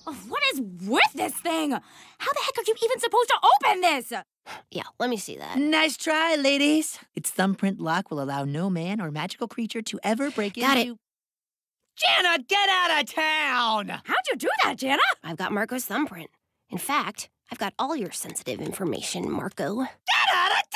What is with this thing? How the heck are you even supposed to open this? Yeah, let me see that. Nice try, ladies. Its thumbprint lock will allow no man or magical creature to ever break Got into... it. Jana, get out of town! How'd you do that, Jana? I've got Marco's thumbprint. In fact, I've got all your sensitive information, Marco. Get out of